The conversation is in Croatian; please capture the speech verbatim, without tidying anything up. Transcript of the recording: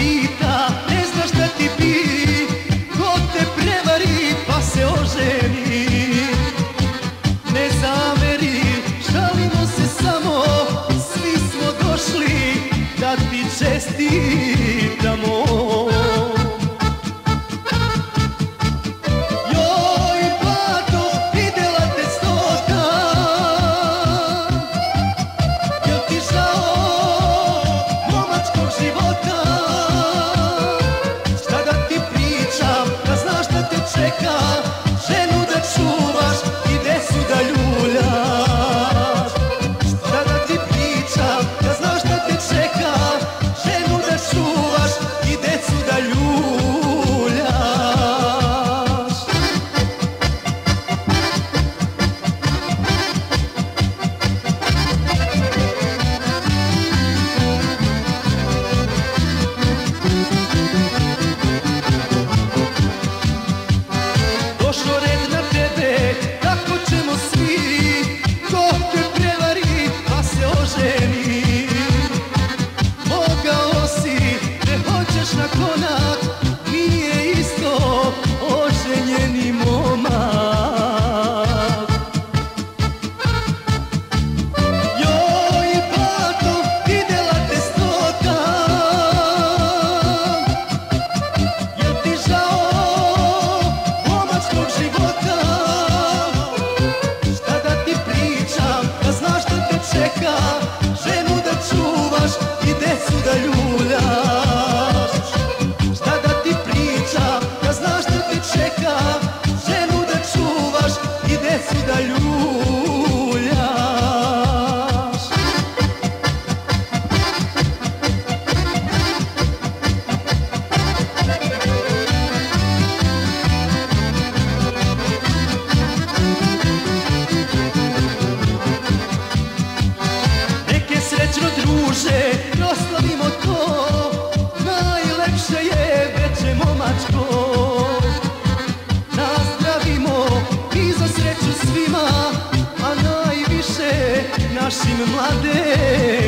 pita, ne znaš šta ti bi, ko te prevari pa se oženi. Ne zameri, žalimo se samo, svi smo došli da ti čestitamo. Proslavimo to, najlepše je veče momačko. Nazdravimo i za sreću svima, a najviše našim mladenima.